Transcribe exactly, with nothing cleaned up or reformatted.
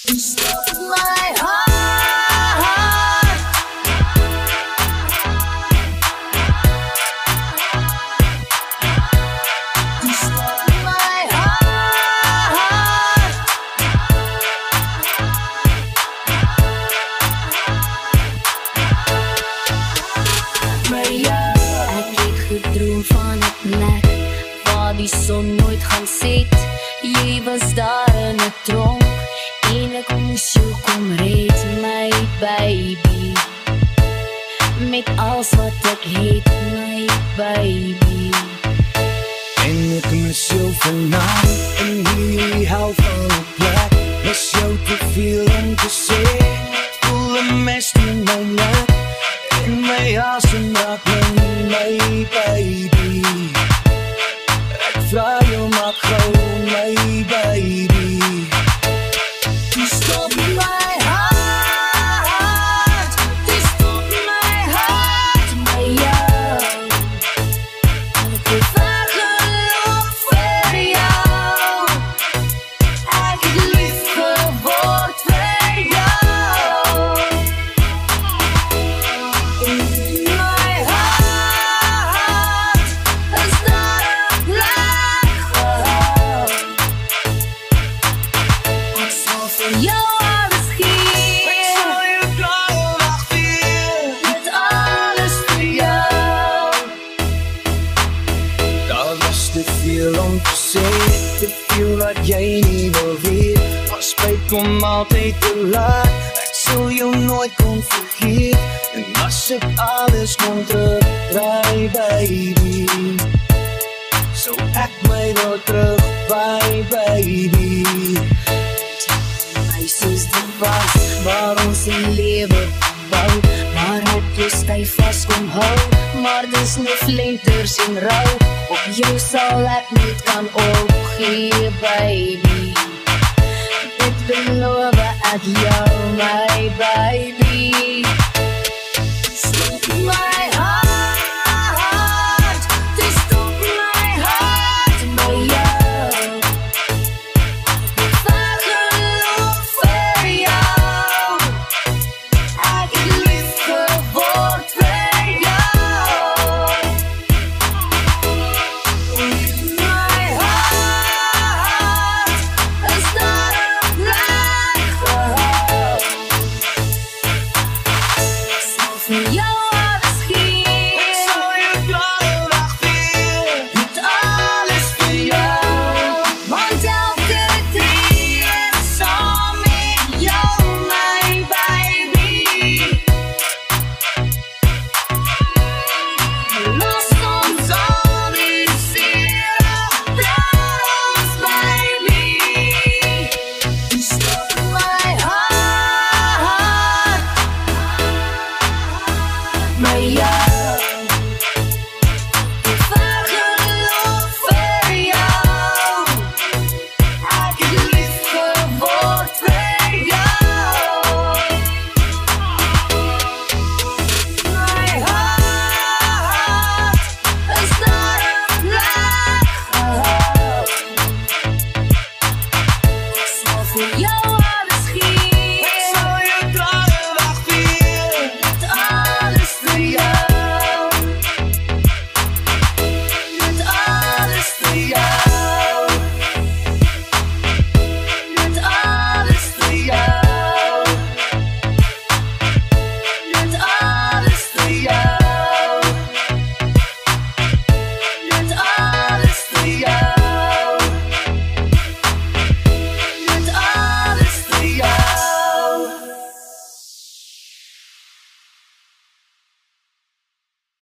Stop my heart. Stop my heart. Maar ja, ek het gedroom van 'n plek waar die son nooit gaan set. Jy was daar in 'n tronk en ek moes jou kom red, my baby. Met alles wat ek het, my baby. En ek mis jou vanavond in hierdie hou van 'n plek. Mis jou te veel om te sê. Voel 'n mes in my nek en my asem raak min, my baby. Ek vra jou maar gou, my baby. Stop my heart. Stop my heart, my jou. Ek het vergeloof vir jou. Ek het lief geword vir jou. In my heart is daar 'n plek vir jou. Ek sal vir jou alles gee. Ek sal jou dag weer. Dit alles vir jou. Daar was te veel om te sê, te veel wat jy nie wil weet. Maar spyt kom altyd te laat, ek sal jou nooit kon vergeet. En as ek alles kon terugdraai, baby, sou ek my wil terug by, baby. My sis die was waar ons in lewe bou, maar op jou styf vas kom hou. Maar dis net flenters en rou, op jou sal ek niet kan opgee, baby. Dit beloof ek jou, my baby. Stop my